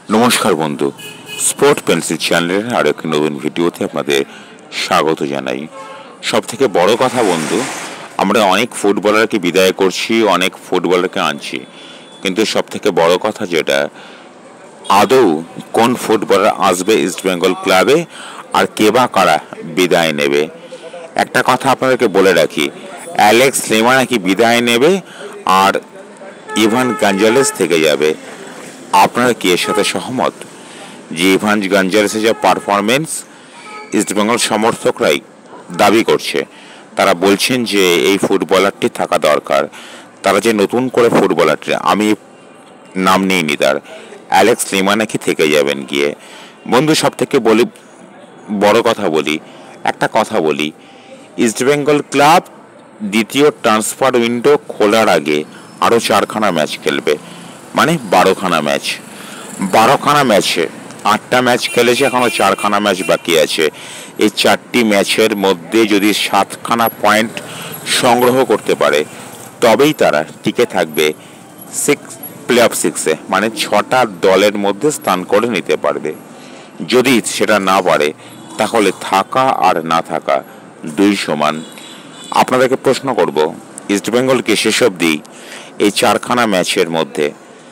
নমস্কার বন্ধু, sport pencil চ্যানেলের আরও একটি নতুন ভিডিওতে আপনাদের স্বাগত জানাই। সব থেকে বড় কথা বন্ধু, আমরা অনেক ফুটবলারকে বিদায় করছি, অনেক ফুটবলারকে আনছি, কিন্তু সব থেকে বড় কথা যেটা, আদৌ কোন ফুটবলার আসবে ইস্টবেঙ্গল ক্লাবে আর কে বা কারা বিদায় নেবে। একটা কথা আপনাদেরকে বলে রাখি, অ্যালেক্স লিমা নাকি বিদায় নেবে আর ইভান গঞ্জালেস থেকে যাবে। আপনারা কি এর সাথে সহমত যে ইভান গঞ্জালেসের যা পারফরমেন্স ইস্টবেঙ্গল সমর্থকরাই দাবি করছে, তারা বলছেন যে এই ফুটবলারটি থাকা দরকার। তারা যে নতুন করে ফুটবলারটি, আমি নাম নিইনি তার, অ্যালেক্স লিমা নাকি থেকে যাবেন গিয়ে। বন্ধু সব থেকে বড় কথা বলি, একটা কথা বলি, ইস্টবেঙ্গল ক্লাব দ্বিতীয় ট্রান্সফার উইন্ডো খোলার আগে আরও 4খানা ম্যাচ খেলবে, মানে 12খানা ম্যাচ। 12খানা ম্যাচে 8টা ম্যাচ খেলেছে, এখনও 4খানা ম্যাচ বাকি আছে। এই 4টি ম্যাচের মধ্যে যদি 7খানা পয়েন্ট সংগ্রহ করতে পারে, তবেই তারা টিকে থাকবে প্লে অফ 6-এ, মানে 6টা দলের মধ্যে স্থান করে নিতে পারবে। যদি সেটা না পারে, তাহলে থাকা আর না থাকা দুই সমান। আপনাদেরকে প্রশ্ন করব, ইস্টবেঙ্গলকে শেষ অবধি এই 4খানা ম্যাচের মধ্যে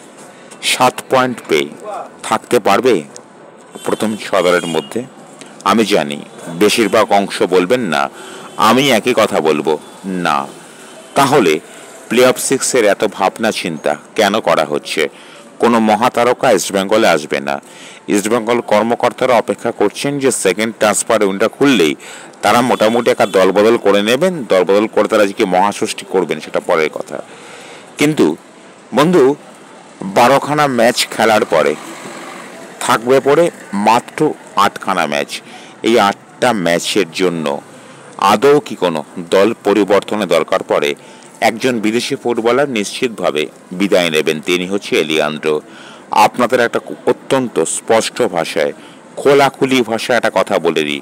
7 পয়েন্ট পেয়ে থাকতে পারবে প্রথম 6 দলের মধ্যে? আমি জানি বেশিরভাগ অংশ বলবেন না, আমি একই কথা বলবো, না। তাহলে প্লে অফ 6-এর এত ভাবনা চিন্তা কেন করা হচ্ছে? কোনো মহাতারকা ইস্টবেঙ্গলে আসবে না। ইস্টবেঙ্গল কর্মকর্তারা অপেক্ষা করছেন যে সেকেন্ড ট্রান্সফার উইন্ডো খুললেই তারা মোটামুটি একটা দলবদল করে নেবেন। দলবদল করে তারা আজকে মহাষষ্ঠী করবেন, সেটা পরের কথা। কিন্তু বন্ধু, 12খানা ম্যাচ খেলার পরে থাকবে পড়ে মাত্র 8খানা ম্যাচ। এই 8টা ম্যাচের জন্য আদৌ কি কোনো দল পরিবর্তনের দরকার পড়ে? একজন বিদেশি ফুটবলার নিশ্চিতভাবে বিদায় নেবেন, তিনি হচ্ছে এলিয়ান্দ্রো। আপনাদের একটা অত্যন্ত স্পষ্ট ভাষায়, খোলাখুলি ভাষায় একটা কথা বলে দিই,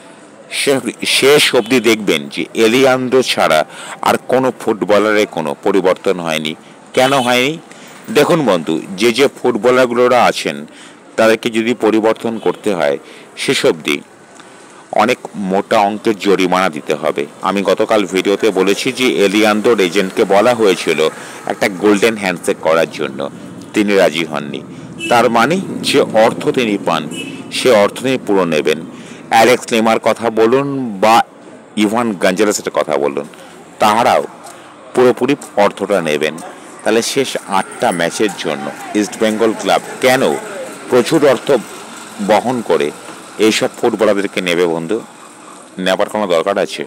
শেষ অবধি দেখবেন যে এলিয়ান্দ্রো ছাড়া আর কোনো ফুটবলারের কোনো পরিবর্তন হয়নি। কেন হয়নি? দেখুন বন্ধু, যে ফুটবলারগুলোরা আছেন তাদেরকে যদি পরিবর্তন করতে হয়, শেষ অবধি অনেক মোটা অঙ্কের জরিমানা দিতে হবে। আমি গতকাল ভিডিওতে বলেছি যে এলিয়ান্দ্রোর এজেন্টকে বলা হয়েছিল একটা গোল্ডেন হ্যান্ডশেক করার জন্য, তিনি রাজি হননি। তার মানে যে অর্থ তিনি পান, সে অর্থ তিনি পুরো নেবেন। অ্যালেক্স লিমার কথা বলুন বা ইভান গঞ্জালেসের কথা বলুন, তাহারাও পুরোপুরি অর্থটা নেবেন। তাহলে শেষ 8টা ম্যাচের জন্য ইস্টবেঙ্গল ক্লাব কেন প্রচুর অর্থ বহন করে এইসব ফুটবলারদেরকে নেবে? বন্ধু, নেবার কোনো দরকার আছে?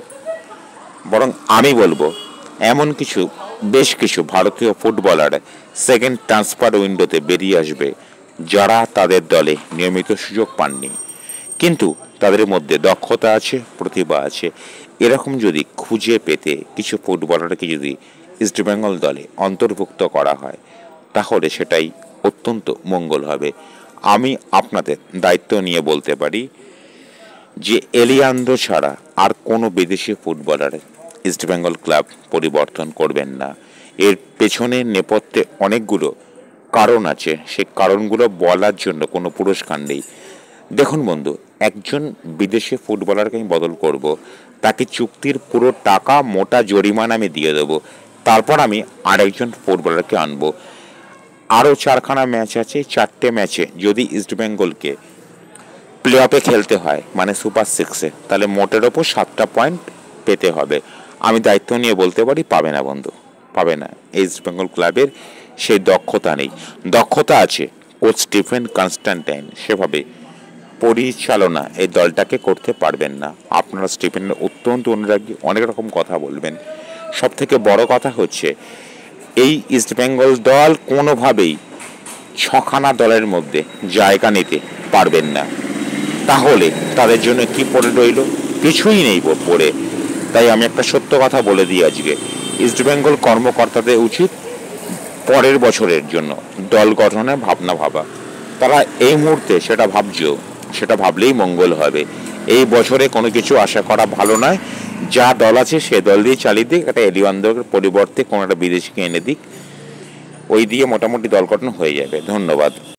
বরং আমি বলবো, এমন বেশ কিছু ভারতীয় ফুটবলার সেকেন্ড ট্রান্সফার উইন্ডোতে বেরিয়ে আসবে, যারা তাদের দলে নিয়মিত সুযোগ পাননি, কিন্তু তাদের মধ্যে দক্ষতা আছে, প্রতিভা আছে। এরকম যদি খুঁজে পেতে কিছু ফুটবলারকে যদি ইস্টবেঙ্গল দলে অন্তর্ভুক্ত করা হয়, তাহলে সেটাই অত্যন্ত মঙ্গল হবে। আমি আপনাদের দায়িত্ব নিয়ে বলতে পারি যে এলিয়ান্দ্রো ছাড়া আর কোনো বিদেশি ফুটবলার ইস্টবেঙ্গল ক্লাব পরিবর্তন করবেন না। এর পেছনে নেপথ্যে অনেকগুলো কারণ আছে, সেই কারণগুলো বলার জন্য কোনো পুরস্কার নেই। দেখুন বন্ধু, একজন বিদেশি ফুটবলারকে আমি বদল করব, তাকে চুক্তির পুরো টাকা মোটা জরিমানা আমি দিয়ে দেবো, তারপর আমি আরেকজন ফুটবলারকে আনবো। আরও 4খানা ম্যাচ আছে, 4টে ম্যাচে যদি ইস্টবেঙ্গলকে প্লে অফে খেলতে হয়, মানে সুপার 6-এ, তাহলে মোটের ওপর 7টা পয়েন্ট পেতে হবে। আমি দায়িত্ব নিয়ে বলতে পারি, পাবে না বন্ধু, পাবে না। ইস্টবেঙ্গল ক্লাবের সেই দক্ষতা নেই। দক্ষতা আছে কোচ স্টিফেন কনস্ট্যান্টাইন, সেভাবে পরিচালনা এই দলটাকে করতে পারবেন না। আপনারা স্টিফেনের অত্যন্ত অনুরাগী, অনেক রকম কথা বলবেন। সব থেকে বড় কথা হচ্ছে, এই ইস্টবেঙ্গল দল কোনোভাবেই 6খানা দলের মধ্যে জায়গা নিতে পারবেন না। তাহলে তাদের জন্য কি পড়ে রইল? কিছুই নেই পড়ে। তাই আমি একটা সত্য কথা বলে দিই, আজকে ইস্টবেঙ্গল কর্মকর্তাদের উচিত পরের বছরের জন্য দল গঠনের ভাবনা ভাবা। তারা এই মুহূর্তে সেটা ভাবলেই মঙ্গল হবে। এই বছরে কোনো কিছু আশা করা ভালো নয়। যা দল আছে সে দল দিয়ে চালিয়ে দিক, একটা এলিয়ান্দ্রোর পরিবর্তে কোনো একটা বিদেশিকে এনে দিক, ওই দিয়ে মোটামুটি দল গঠন হয়ে যাবে। ধন্যবাদ।